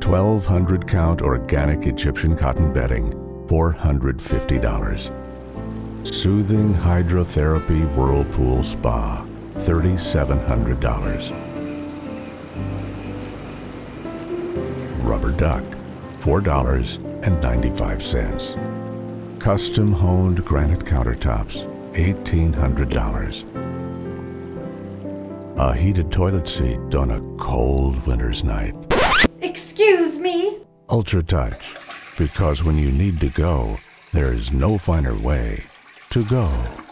1,200 count organic Egyptian cotton bedding, $450. Soothing hydrotherapy whirlpool spa, $3,700. Rubber duck, $4.95. Custom honed granite countertops, $1,800. A heated toilet seat on a cold winter's night. Excuse me? Ultra Touch, because when you need to go, there is no finer way to go.